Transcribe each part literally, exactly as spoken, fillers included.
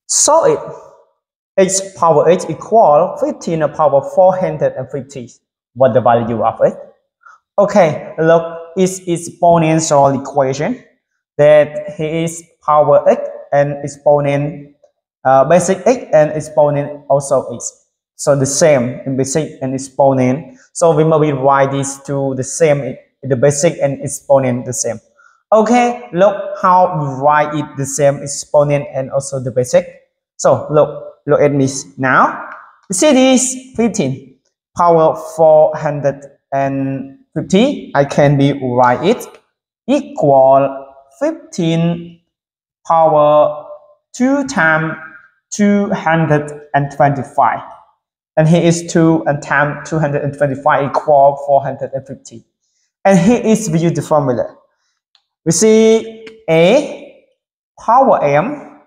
So it x power h equal fifteen power four hundred fifty. What the value of it? Okay, look, it's exponential equation that here is power x and exponent uh, basic x and exponent also x. So the same in basic and exponent. So we maybe write this to the same, the basic and exponent the same. Okay, look how we write it the same exponent and also the basic. So look, look at this now. You see this fifteen power four hundred fifty. I can be write it equal fifteen power two times two hundred twenty-five. And here is two and times two hundred twenty-five equal four hundred fifty. And here is view the formula. We see a power m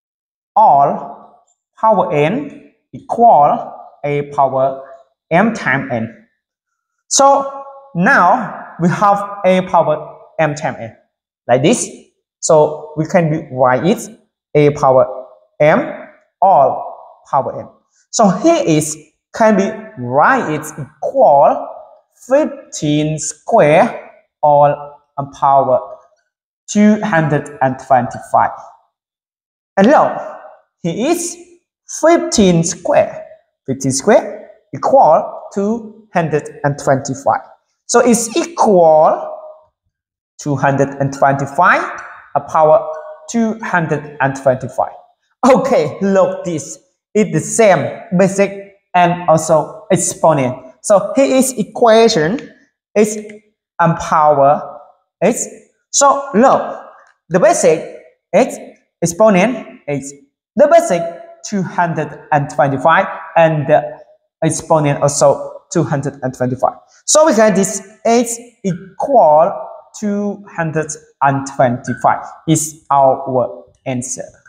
all power n equal a power m times n. So now we have a power m times n like this. So we can write it a power m all power n. So here is can be write it equal fifteen square all power two hundred twenty-five. And now here is fifteen square. fifteen square equal two hundred twenty-five. So it's equal two hundred twenty-five a power two hundred twenty-five. Okay, look this. It's the same basic and also exponent. So here is equation. It's um, power x. So look, the basic x exponent is the basic two hundred twenty-five and the exponent also two hundred twenty-five. So we get this x equal two hundred twenty-five is our answer.